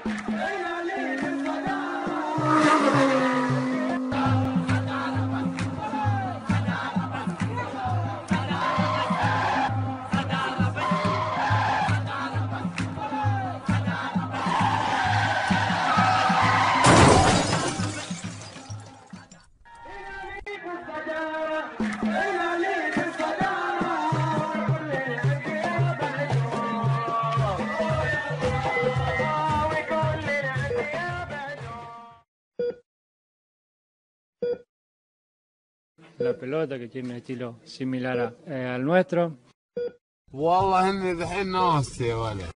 La pelota que tiene un estilo similar al nuestro. والله اني ذحين ناصي يا ولد.